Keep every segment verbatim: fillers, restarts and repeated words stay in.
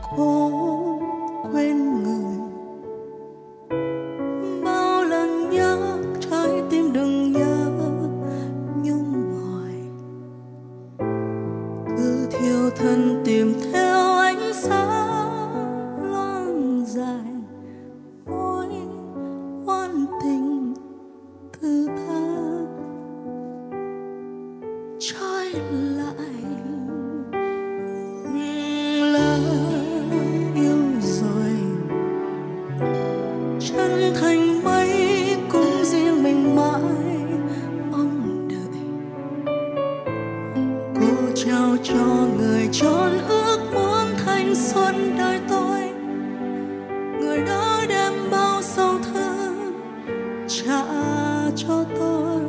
cố quên người. Bao lần nhớ trái tim đừng nhớ nhung hoài, cứ thiêu thân tìm theo ánh sáng loang dài. Mối oan tình thứ tha trói lại, lỡ yêu rồi chân thành mấy cũng riêng mình mãi mong đợi. Cô trao cho người tròn ước muốn thanh xuân đời tôi, người đó đem bao sầu thương trả cho tôi.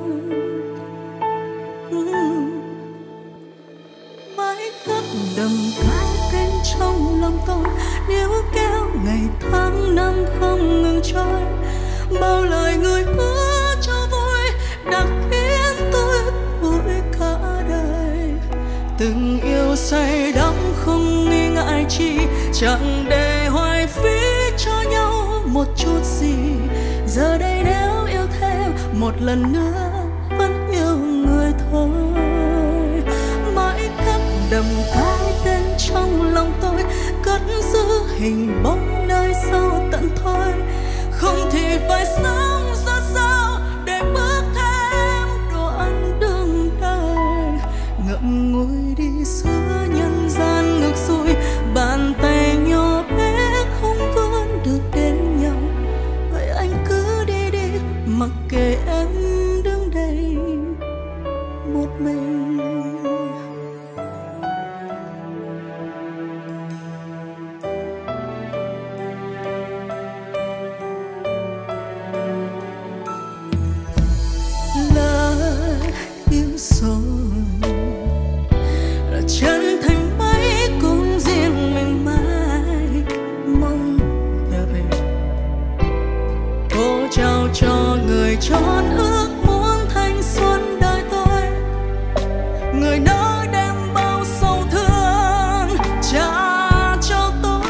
Mãi cất đậm cái tên trong lòng tôi, níu kéo ngày tháng năm không ngừng trôi. Bao lời người hứa cho vui đã khiến tôi vui cả đời. Từng yêu say đắm không nghi ngại chi, chẳng để hoài phí cho nhau một chút gì. Giờ đây nếu yêu thêm một lần nữa vẫn yêu người thôi. Mãi khắc đậm cái tên trong lòng tôi, cất giữ hình bóng nơi sâu tận thôi. Không thì phải sống ra sao để bước thêm đoạn đường đời. Ngậm ngùi đi giữa nhân gian ngược xuôi, bàn tay nhỏ bé không vẫn được đến nhau. Vậy anh cứ đi đi mặc kệ em đứng đây một mình. Chân thành mấy cũng riêng mình mãi mong đợi. Cô trao cho người tròn ước muốn thanh xuân đời tôi, người đó đem bao sầu thương trả cho tôi.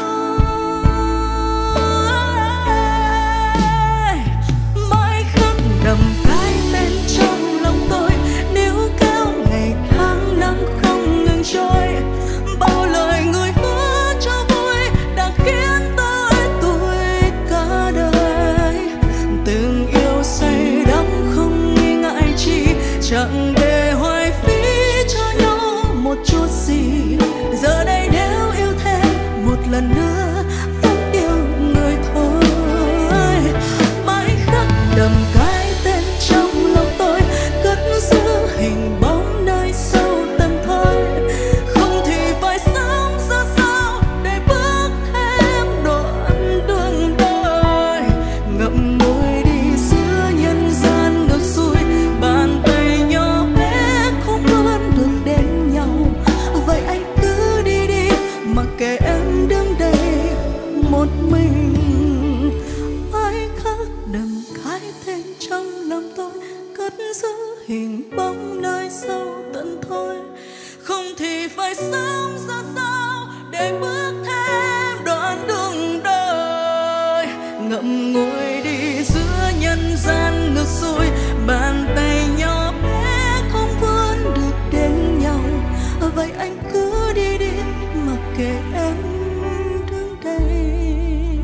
Mãi khắc đậm cái tên trong lòng tôi, níu kéo ngày tháng năm không ngừng trôi. Bao lời người hứa cho vui đã khiến tôi tuổi cả đời. Từng yêu say đắm không nghi ngại chi, chẳng để hoài phí cho nhau một chút gì. Giờ đây nếu yêu thêm một lần nữa vẫn yêu người thôi. Mãi khắc đậm cái tên trong lòng tôi, cất giữ hình bóng nơi sâu tận thôi. Không thì phải sống ra sao để bước thêm đoạn đường đời. Ngậm ngùi đi giữa nhân gian ngược xuôi, bàn tay nhỏ bé không vẫn được đến nhau. Vậy anh cứ đi đi mặc kệ em đứng đây một mình. Mãi khắc đậm cái tên trong lòng tôi, cất giữ hình bóng nơi sâu tận thôi. Không thì phải sống ra sao để bước thêm đoạn đường đời. Ngậm ngùi đi giữa nhân gian ngược xuôi, bàn tay nhỏ bé không vẫn được đến nhau. Vậy anh cứ đi đi mặc kệ em đứng đây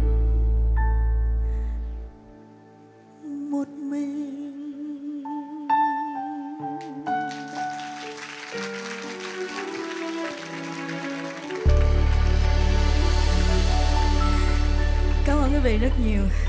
một mình. Cảm ơn quý vị rất nhiều.